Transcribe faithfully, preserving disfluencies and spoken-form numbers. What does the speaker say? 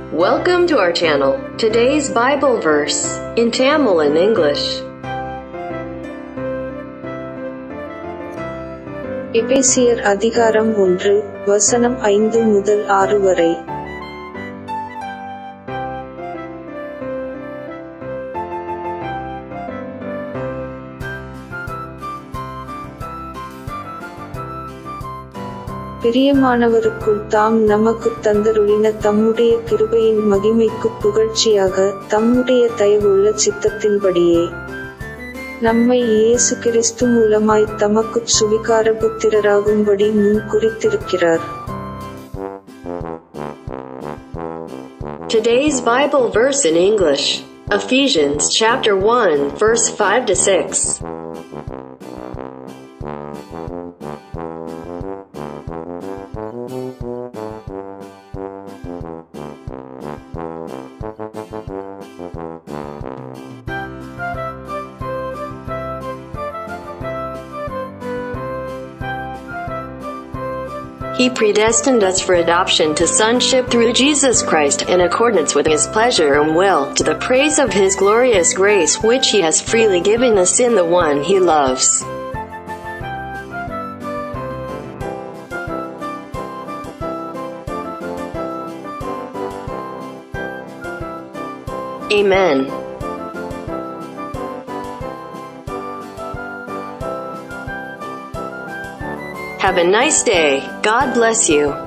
Welcome to our channel. Today's Bible verse in Tamil and English. எபேசியர் அதிகாரம் ஒன்று வசனம் ஐந்து முதல் ஆறு வரை. பிரியமானவருக்குள் தாம் நமக்குத் தந்தருளின தம்முடைய கிருபையின் மகிமைக்குப் புகழ்ச்சியாக தம்முடைய தயவுள்ள சித்தத்தின்படியே நம்மை இயேசு கிறிஸ்து மூலமாய் தமக்குச் சுவிகார புத்திரராகும்படி முன் குறித்திருக்கிறார். Today's Bible verse in English. Ephesians chapter one verse five to six. He predestined us for adoption to sonship through Jesus Christ in accordance with His pleasure and will, to the praise of His glorious grace which He has freely given us in the one He loves. Amen. Have a nice day. God bless you.